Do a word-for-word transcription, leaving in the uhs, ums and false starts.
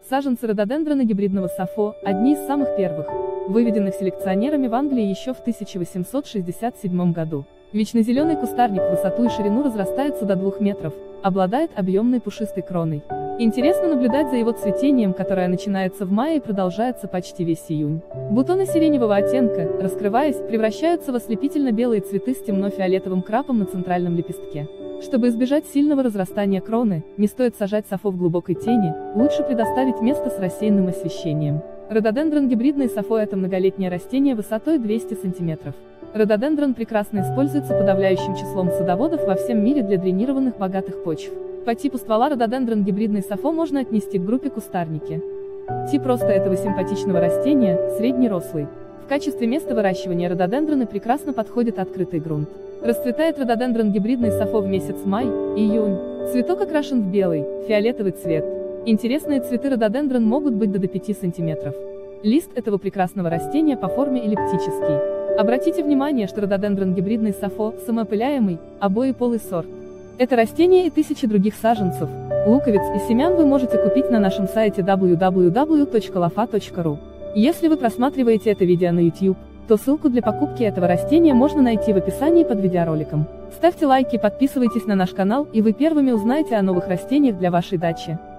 Саженцы рододендрона гибридного Сафо – одни из самых первых, выведенных селекционерами в Англии еще в тысяча восемьсот шестьдесят седьмом году. Вечнозеленый кустарник в высоту и ширину разрастается до двух метров, обладает объемной пушистой кроной. Интересно наблюдать за его цветением, которое начинается в мае и продолжается почти весь июнь. Бутоны сиреневого оттенка, раскрываясь, превращаются в ослепительно-белые цветы с темно-фиолетовым крапом на центральном лепестке. Чтобы избежать сильного разрастания кроны, не стоит сажать Сафо в глубокой тени, лучше предоставить место с рассеянным освещением. Рододендрон гибридный Сафо – это многолетнее растение высотой двести сантиметров. Рододендрон прекрасно используется подавляющим числом садоводов во всем мире для дренированных богатых почв. По типу ствола рододендрон гибридный Сафо можно отнести к группе кустарники. Тип роста этого симпатичного растения – среднерослый. В качестве места выращивания рододендрона прекрасно подходит открытый грунт. Расцветает рододендрон гибридный Сафо в месяц май-июнь. Цветок окрашен в белый, фиолетовый цвет. Интересные цветы рододендрон могут быть до пяти сантиметров. Лист этого прекрасного растения по форме эллиптический. Обратите внимание, что рододендрон гибридный Сафо – самоопыляемый, обоеполый сорт. Это растение и тысячи других саженцев, луковиц и семян вы можете купить на нашем сайте дабл ю дабл ю дабл ю точка лофа точка ру. Если вы просматриваете это видео на YouTube, то ссылку для покупки этого растения можно найти в описании под видеороликом. Ставьте лайки, подписывайтесь на наш канал, и вы первыми узнаете о новых растениях для вашей дачи.